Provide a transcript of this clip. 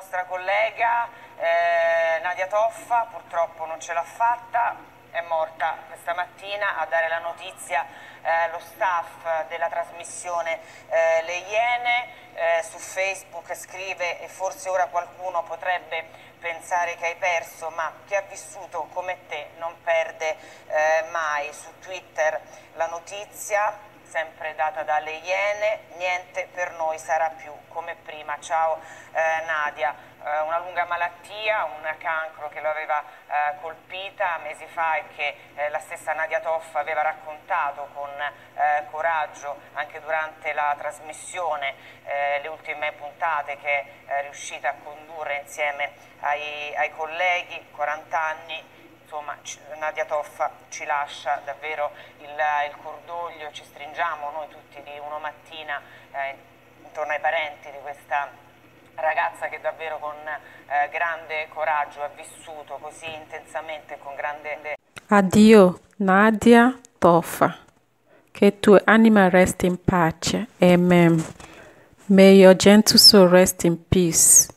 nostra collega Nadia Toffa purtroppo non ce l'ha fatta, è morta questa mattina. A dare la notizia lo staff della trasmissione Le Iene. Su Facebook scrive: e forse ora qualcuno potrebbe pensare che hai perso, ma chi ha vissuto come te non perde mai. Su Twitter la notizia, sempre data dalle Iene: niente per noi sarà più come prima. Ciao Nadia. Una lunga malattia, un cancro che lo aveva colpita mesi fa e che la stessa Nadia Toffa aveva raccontato con coraggio anche durante la trasmissione, le ultime puntate che è riuscita a condurre insieme ai colleghi. 40 anni. Insomma, Nadia Toffa ci lascia davvero il cordoglio, ci stringiamo noi tutti di una mattina intorno ai parenti di questa ragazza che davvero con grande coraggio ha vissuto così intensamente, con grande... Addio Nadia Toffa, che tua anima resti in pace. Amen. May your gentle soul rest in peace.